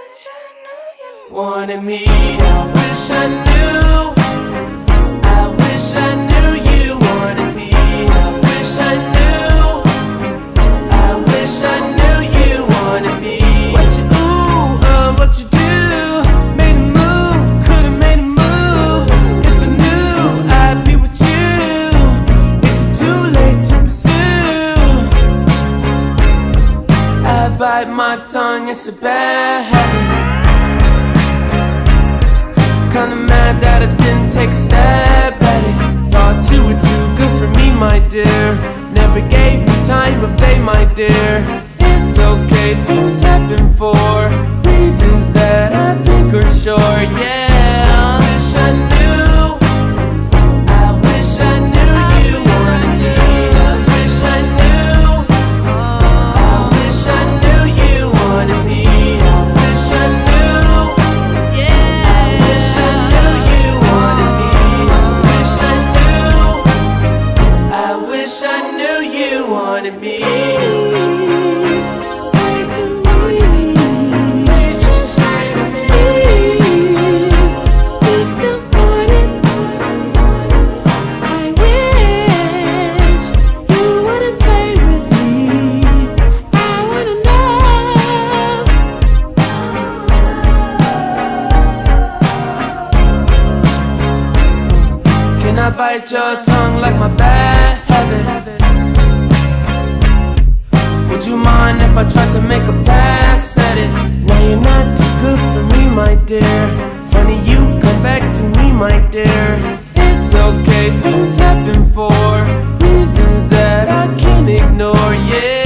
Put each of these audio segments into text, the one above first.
wanted me. I wish I knew. I wish I knew you wanted me. I wish I knew. I wish I knew you wanted me. What you what you do? Made a move, could've made a move. If I knew I'd be with you. It's too late to pursue. I bite my tongue, it's a bad habit. Kinda mad that I didn't take a stab at it. Thought you were too good for me, my dear. Never gave me time of day, my dear. It's okay, things happen for reasons that I think are sure, yeah. I wish I knew. I wish I knew you wanted me. I wish I knew. I wish I knew you wanted me. I wish I knew. I knew you wanted me. Please say to me, you still want it. I wish you wouldn't play with me. I wanna know. Can I bite your tongue like my bad habit? Would you mind if I tried to make a pass at it? Now you're not too good for me, my dear. Funny you come back to me, my dear. It's okay, things happen for reasons that I can't ignore, yeah.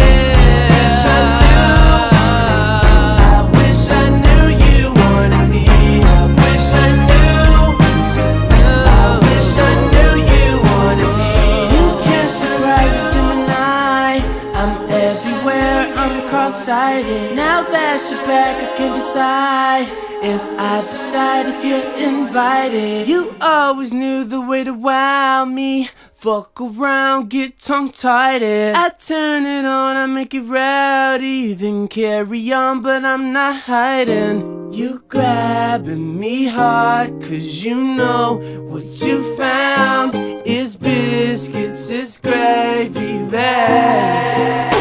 I wish I knew you wanted me. I wish I knew. I wish I knew you wanted me. You can't surprise a Gemini. I'm everywhere, I'm cross-sighted. Now that you're back, I can decide if I decide if you're invited. You always knew the way to wow me. Fuck around, get tongue-tied. I turn it on, I make it rowdy. Then carry on, but I'm not hiding. You grabbing me hard, cause you know what you found is biscuits, it's gravy bag.